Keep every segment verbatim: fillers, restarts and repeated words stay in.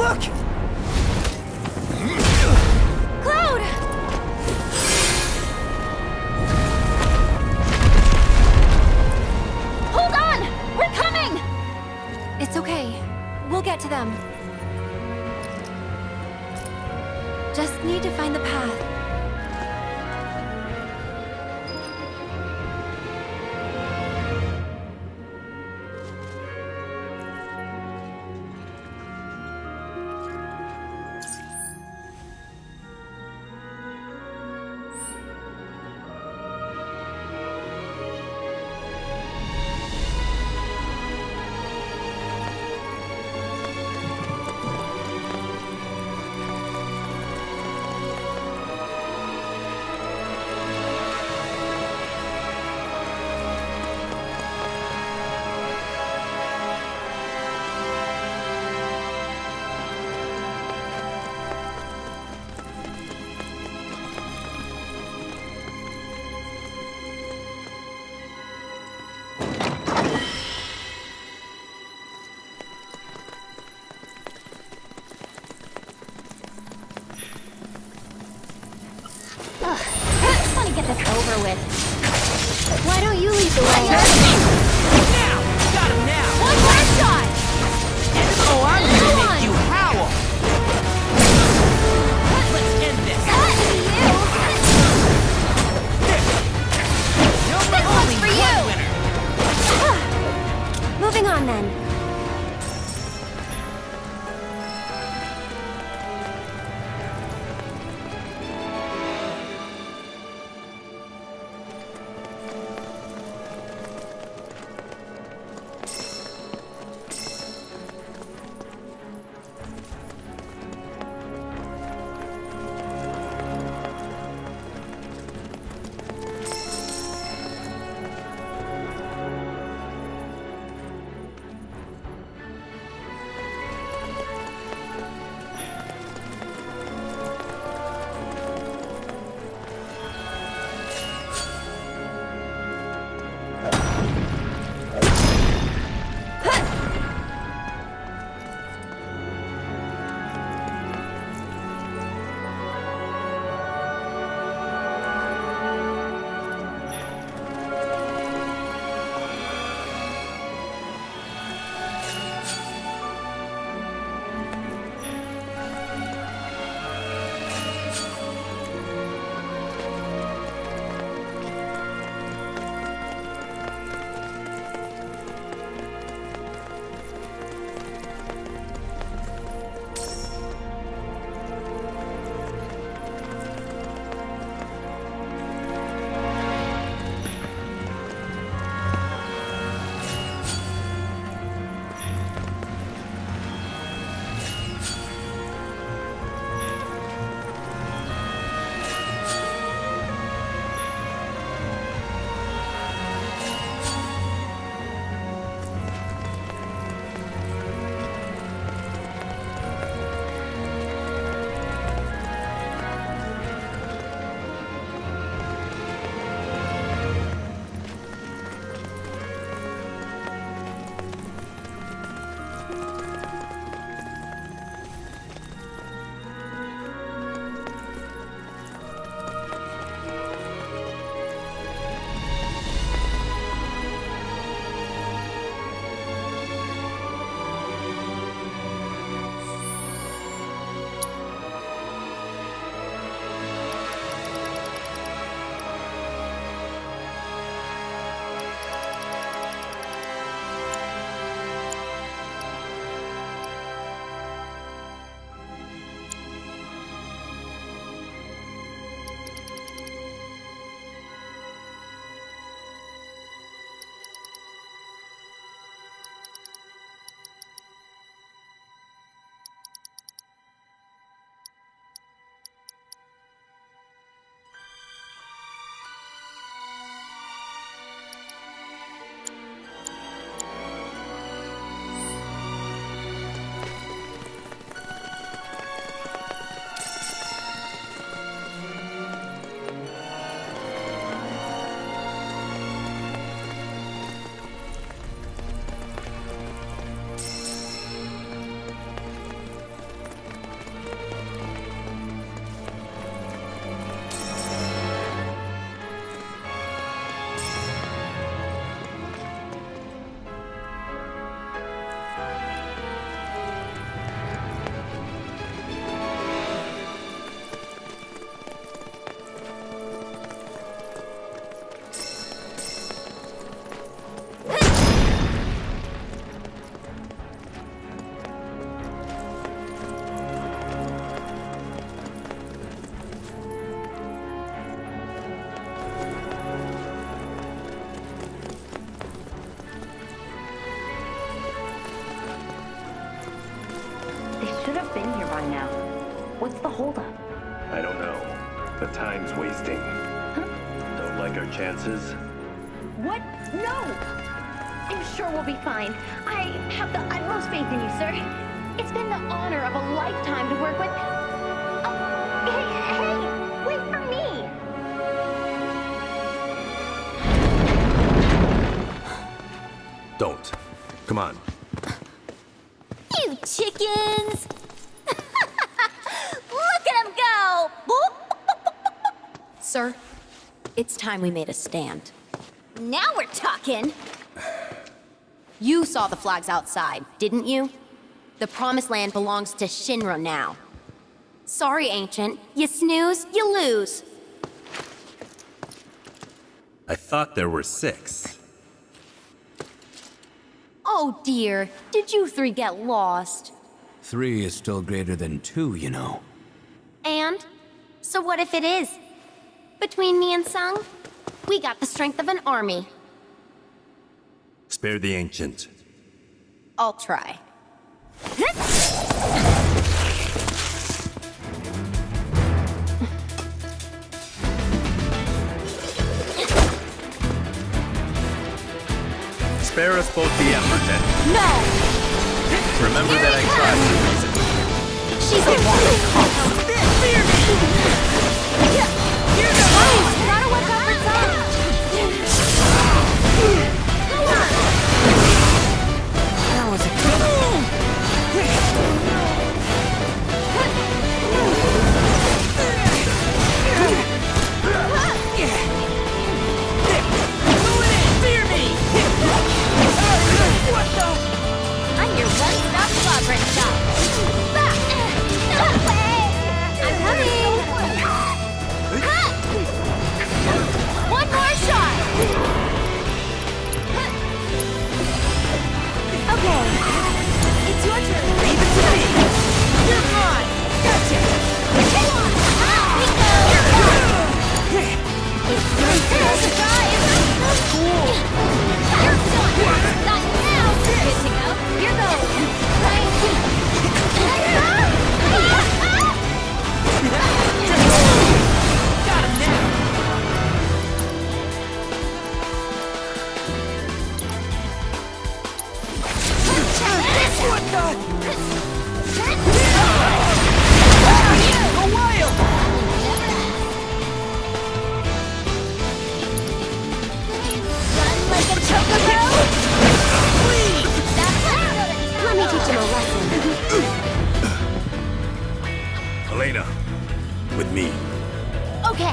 Look! Cloud! Hold on! We're coming! It's okay. We'll get to them. Just need to find the path. Over with. Why don't you lead the way? Now! Got him now! One more shot! Oh, I'm gonna make you howl! Let's end this! That you! You're This one's only for one winner! you! Moving on then. been here by now. What's the holdup? I don't know, but time's wasting. Huh? Don't like our chances? What? No! I'm sure we'll be fine. I have the utmost faith in you, sir. It's been the honor of a lifetime to work with... Oh, hey, hey! Wait for me! Don't. Come on. You chickens! Look at them go! Sir, it's time we made a stand. Now we're talking! You saw the flags outside, didn't you? The Promised Land belongs to Shinra now. Sorry, Ancient. You snooze, you lose. I thought there were six. Oh dear, did you three get lost? Three is still greater than two, you know. And? So what if it is? Between me and Sung, we got the strength of an army. Spare the Ancient. I'll try. Spare us both the effort, then. No! Remember Here that I he tried comes! to reason. She's a walking corpse. Fear me! You're the Guys, gotta watch out for Sung! That was a good Fear me! What the? I'm your one-stop sovereign shop. No way! I'm coming! One more shot! Okay, it's your turn. Leave it to me! You're mine! Gotcha! Come on! We go! It's your turn to drive! Cool! You're done! Not now! Good to go. Here goes! Right. Got him now! What the? Go wild! Run like a chocobo! Please! Let me teach him a lesson. Elena, with me. Okay.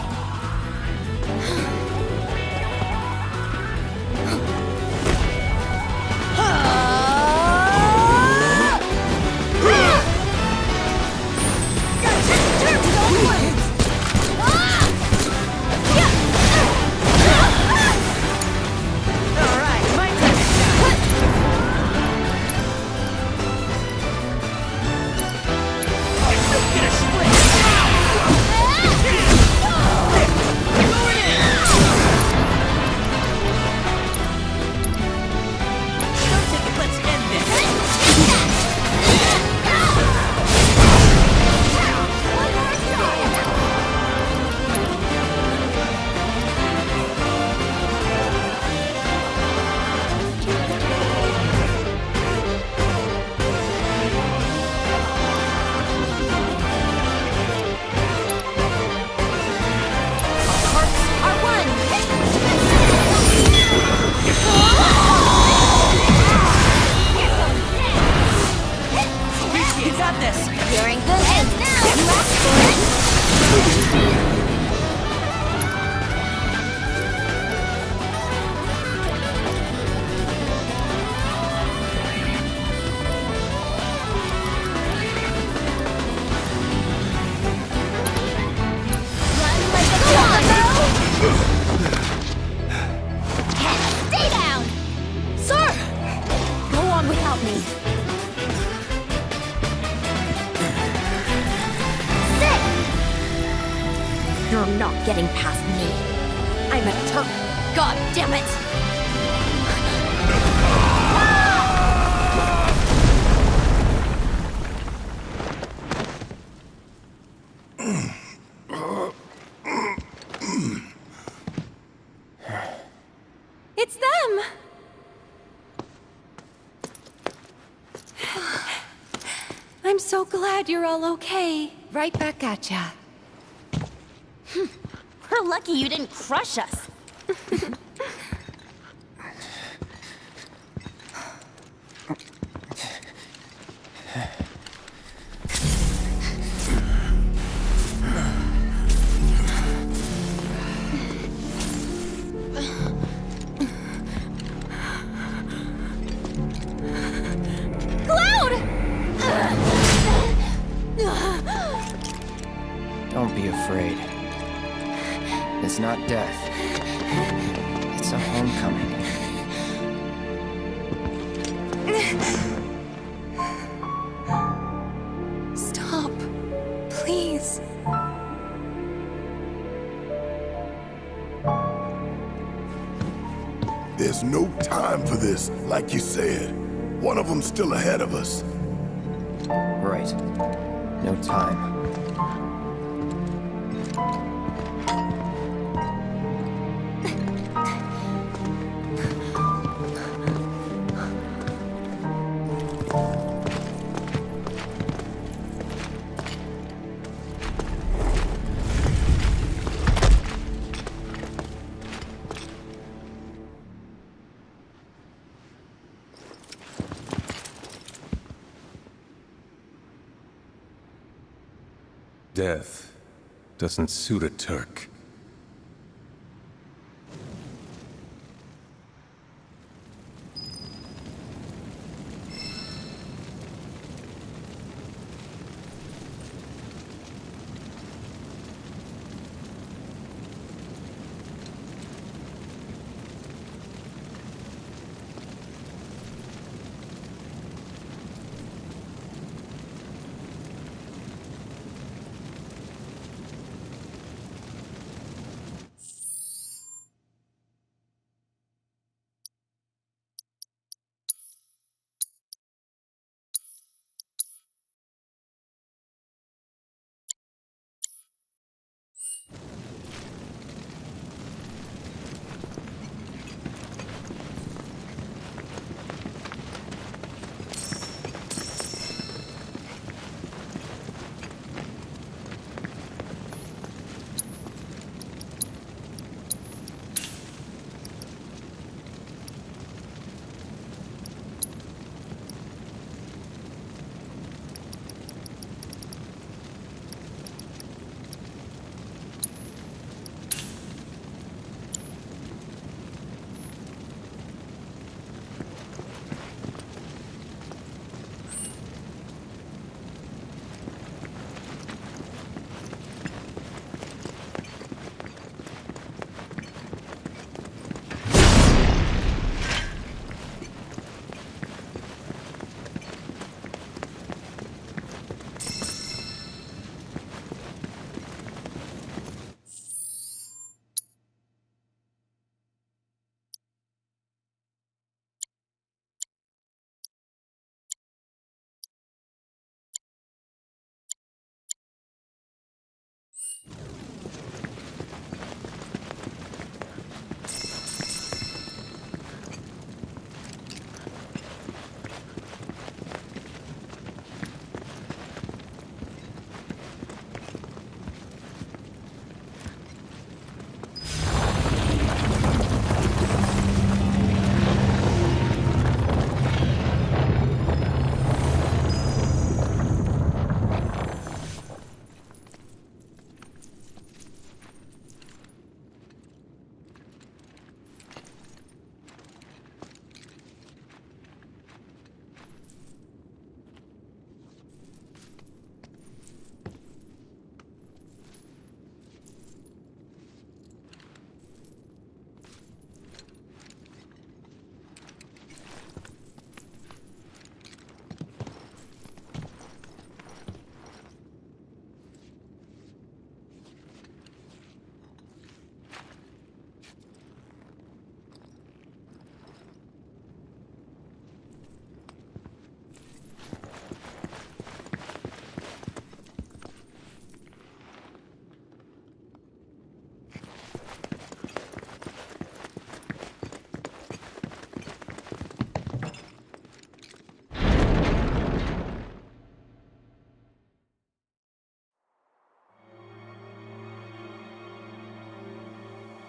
Alright, my turn to shine! Get a split! Going in! Don't take it, let's end this! Our one. You got this! You're in good hands now. You asked for it. Run like a chocobo. Stay down. Sir, go on without me. Sit. You're not getting past me. I'm a Turk. God damn it. I'm so glad you're all okay. Right back at ya. We're lucky you didn't crush us. Don't be afraid. It's not death. It's a homecoming. Stop. Please. There's no time for this, like you said. One of them's still ahead of us. Right. No time. Death doesn't suit a Turk.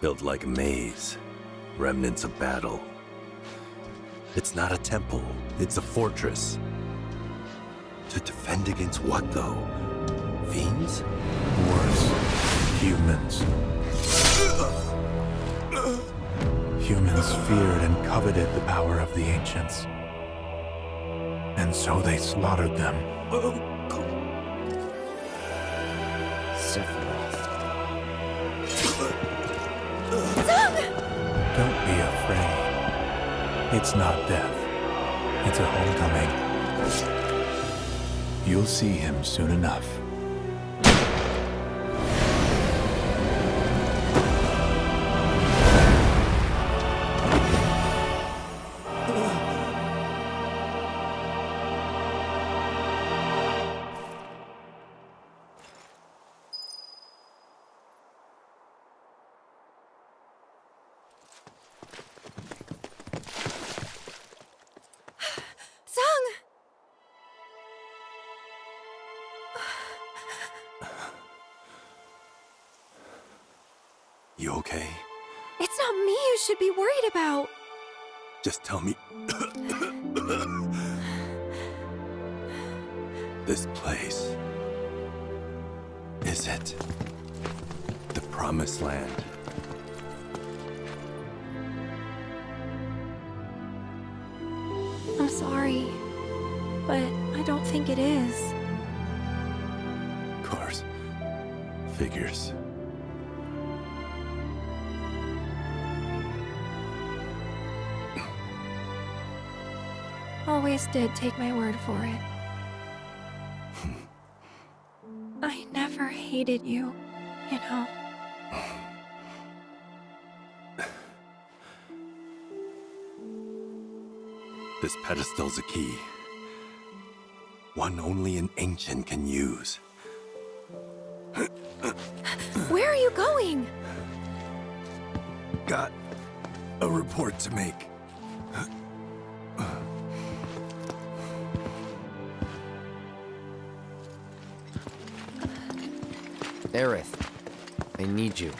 built like a maze, remnants of battle. It's not a temple, it's a fortress. To defend against what, though? Fiends? Worse. Humans. Humans feared and coveted the power of the ancients. And so they slaughtered them. Sephiroth. Don't be afraid. It's not death. It's a homecoming. You'll see him soon enough. You okay? It's not me you should be worried about. Just tell me. This place. Is it the Promised Land? I'm sorry, but I don't think it is. Of course. Figures. Always did take my word for it. I never hated you, you know. This pedestal's a key. One only an ancient can use. Where are you going? Got a report to make. Aerith, I need you.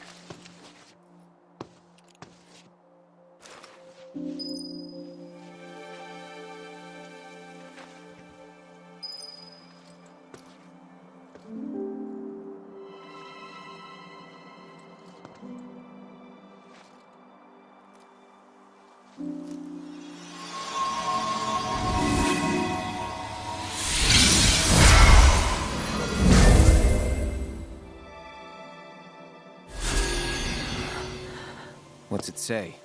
What's it say?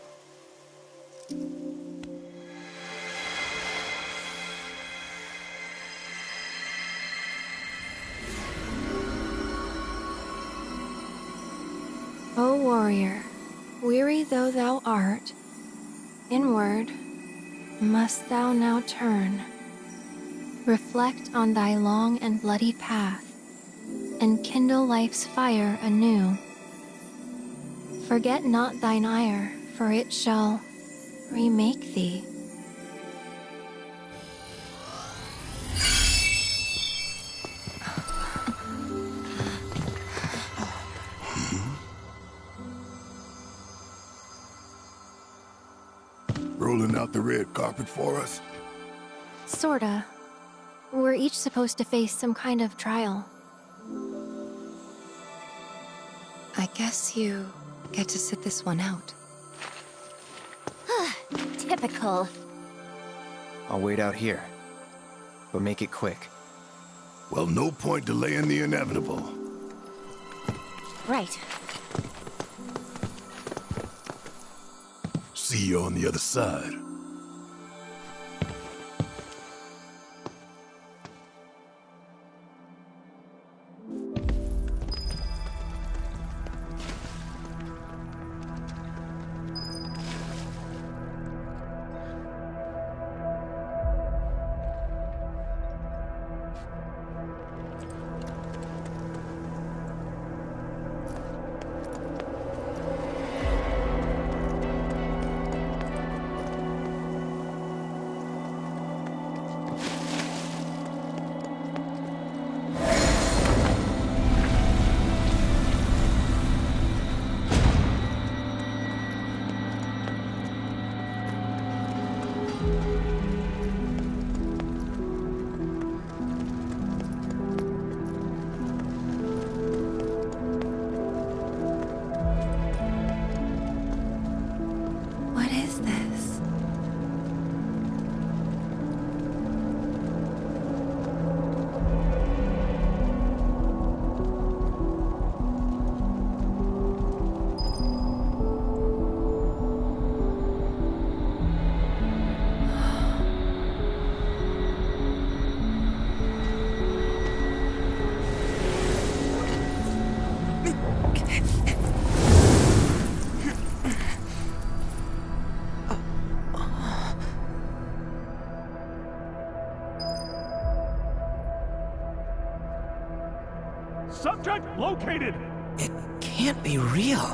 O warrior, weary though thou art, inward must thou now turn. Reflect on thy long and bloody path, and kindle life's fire anew. Forget not thine ire, for it shall remake thee. Rolling out the red carpet for us? Sorta. We're each supposed to face some kind of trial. I guess you get to sit this one out. Typical. I'll wait out here, but make it quick. Well, no point delaying the inevitable. Right. See you on the other side. subject located! It can't be real.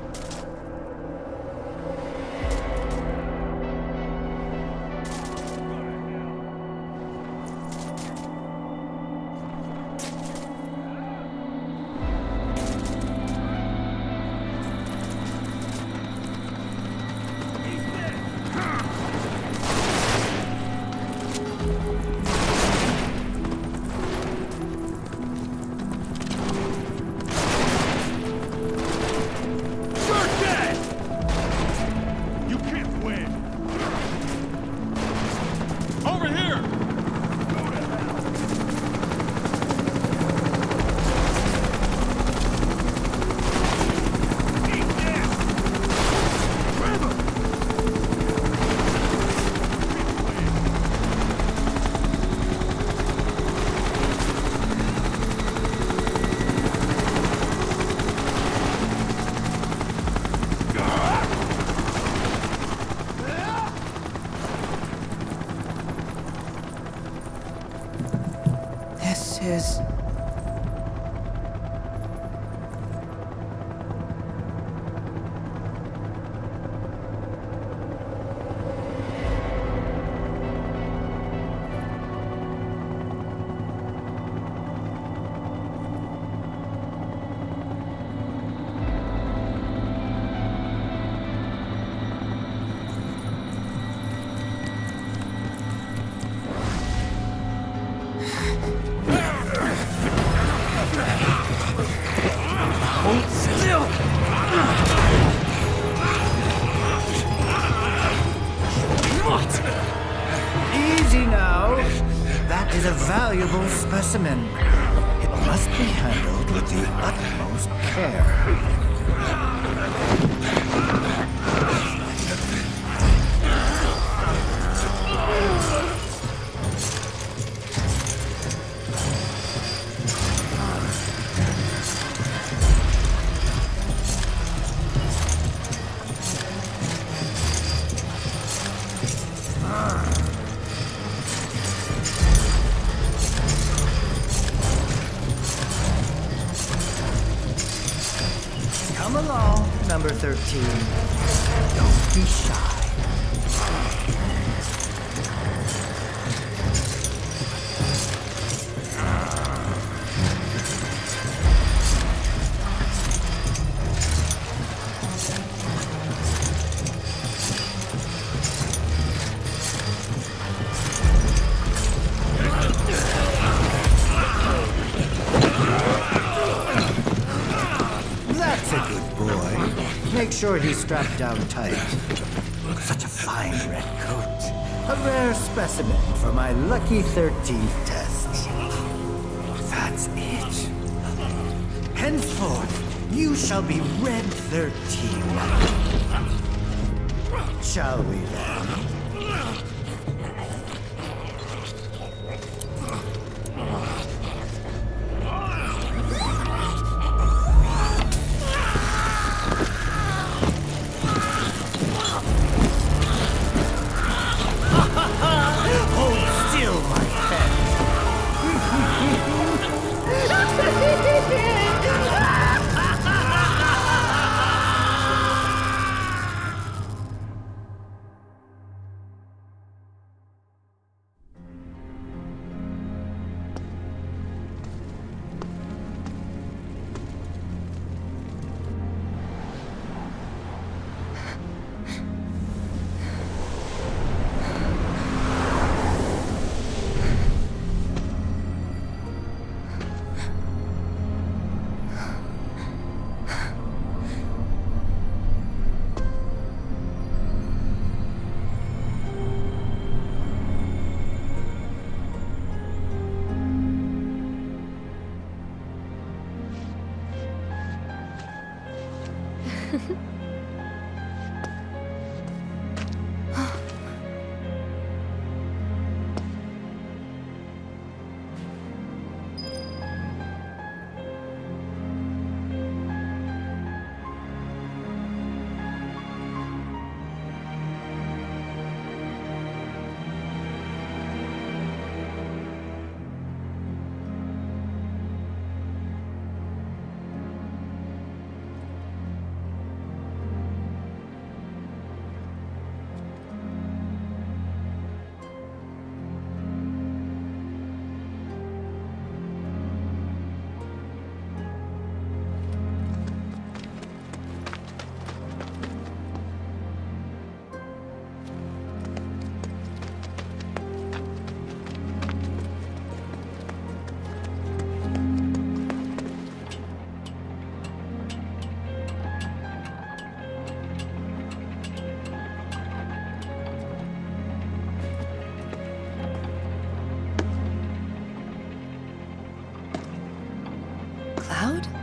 Is... valuable specimen. It must be handled with the utmost care. Come along, number thirteen. Don't be shy. That's a good boy. Make sure he's strapped down tight. Such a fine red coat. A rare specimen for my lucky thirteenth test. That's it. Henceforth, you shall be Red thirteen. Shall we then? loud?